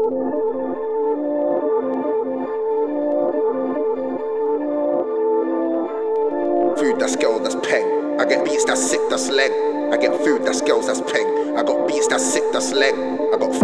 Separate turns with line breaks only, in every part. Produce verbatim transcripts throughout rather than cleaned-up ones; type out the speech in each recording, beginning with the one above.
Food that's girl, that's peng. I get beats that's sick, that's leg. I get food that's girls, that's peng. I got beats that's sick, that's leg. I got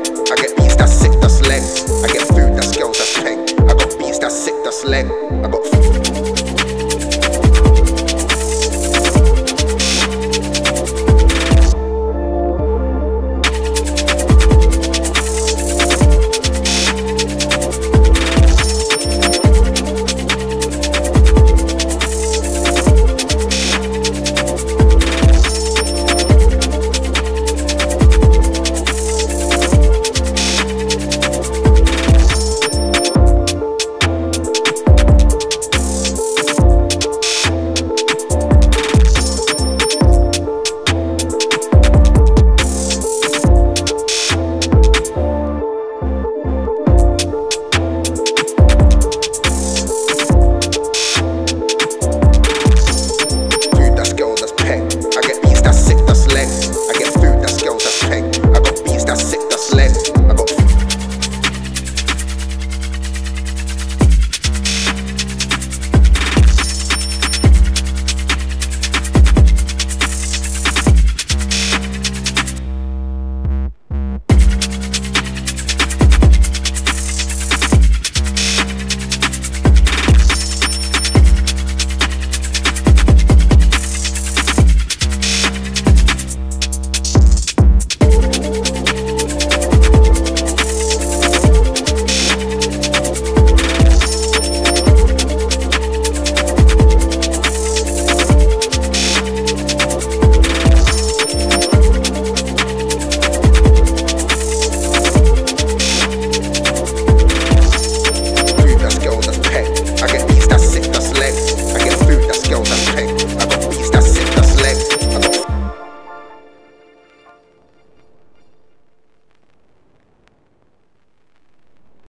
I get food that's girls, that's peng. I got beats that's sick, that's leg. I got